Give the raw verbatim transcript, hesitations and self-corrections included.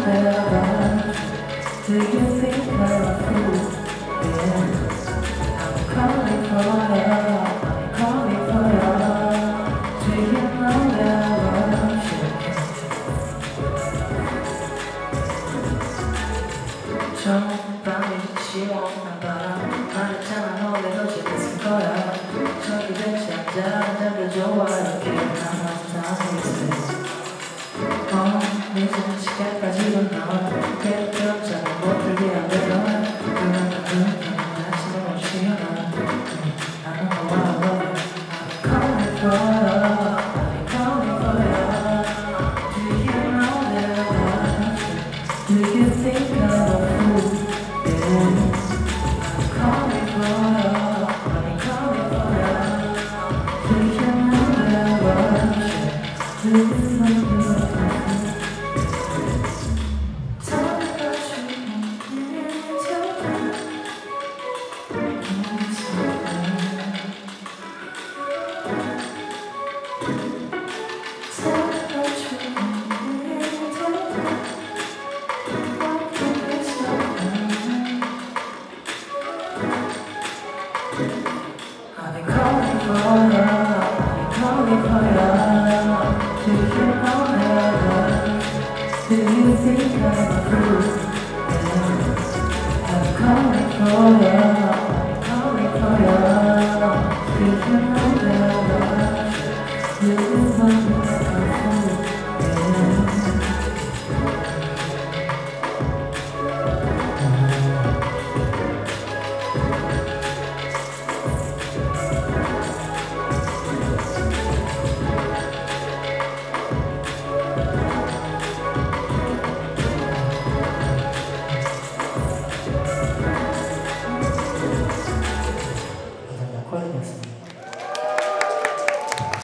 about you? Do you think I'm a fool? Yeah. I'm calling for you, I'm calling for you. Do you know that I love you? 좀 밤이 지워오나 봐. 말했잖아 너네도 재밌을 거야. 저기 벤치 앉아 앉아도 좋아. 이렇게 남아서 있어. 어, 늦은 시간까지도 너 깨끗하잖아. 못 들게 안 되던 그런 그런 아침에 오시나. I don't know why I love you. I'm calling for you, I'm calling for you. Do you know that I want you? Do you think I'm a fool? Yeah. I'm calling for you, I'm calling for you. Do you know that I want you? Do you know that I want you? I've been calling for you, I've been calling for you. Do you know that I love you? Do you think I'm a fool? Yeah. I've been calling for you.